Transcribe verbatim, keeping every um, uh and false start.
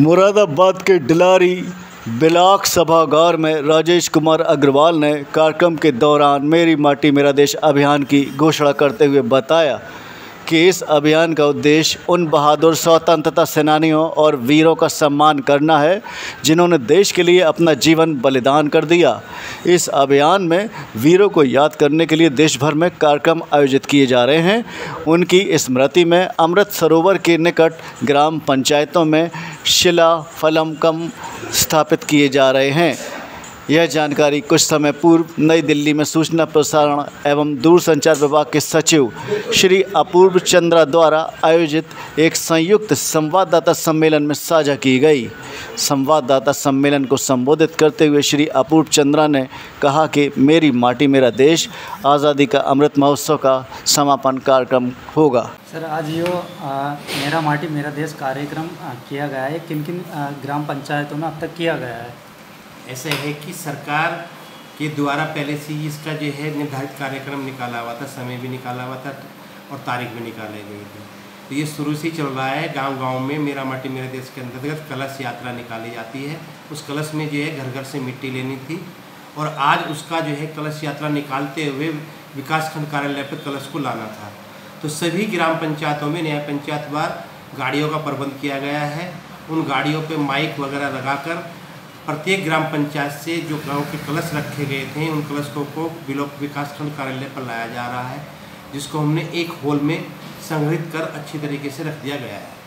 मुरादाबाद के डिलारी ब्लॉक सभागार में राजेश कुमार अग्रवाल ने कार्यक्रम के दौरान मेरी माटी मेरा देश अभियान की घोषणा करते हुए बताया कि इस अभियान का उद्देश्य उन बहादुर स्वतंत्रता सेनानियों और वीरों का सम्मान करना है जिन्होंने देश के लिए अपना जीवन बलिदान कर दिया। इस अभियान में वीरों को याद करने के लिए देश भर में कार्यक्रम आयोजित किए जा रहे हैं। उनकी स्मृति में अमृत सरोवर के निकट ग्राम पंचायतों में शिला फलकम स्थापित किए जा रहे हैं। यह जानकारी कुछ समय पूर्व नई दिल्ली में सूचना प्रसारण एवं दूरसंचार विभाग के सचिव श्री अपूर्व चंद्रा द्वारा आयोजित एक संयुक्त संवाददाता सम्मेलन में साझा की गई। संवाददाता सम्मेलन को संबोधित करते हुए श्री अपूर्व चंद्रा ने कहा कि मेरी माटी मेरा देश आज़ादी का अमृत महोत्सव का समापन कार्यक्रम होगा। सर, आज यो आ, मेरा माटी मेरा देश कार्यक्रम आ, किया गया है, किन किन आ, ग्राम पंचायतों में अब तक किया गया है? ऐसे है कि सरकार के द्वारा पहले से ही इसका जो है निर्धारित कार्यक्रम निकाला हुआ था, समय भी निकाला हुआ था और तारीख भी निकाले गई थी। तो ये शुरू से ही चल रहा है। गांव-गांव में मेरा माटी मेरे देश के अंतर्गत कलश यात्रा निकाली जाती है। उस कलश में जो है घर घर से मिट्टी लेनी थी और आज उसका जो है कलश यात्रा निकालते हुए विकासखंड कार्यालय पर कलश को लाना था। तो सभी ग्राम पंचायतों में न्याय पंचायतवार गाड़ियों का प्रबंध किया गया है। उन गाड़ियों पर माइक वगैरह लगाकर प्रत्येक ग्राम पंचायत से जो गांव के कलश रखे गए थे उन कलशों को ब्लॉक विकासखंड कार्यालय पर लाया जा रहा है, जिसको हमने एक हॉल में संग्रहित कर अच्छी तरीके से रख दिया गया है।